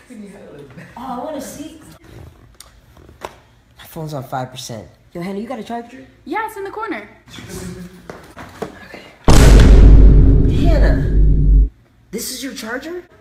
Oh, I want to see. My phone's on 5%. Yo, Hannah, you got a charger? Yeah, it's in the corner. Okay. Hannah, this is your charger?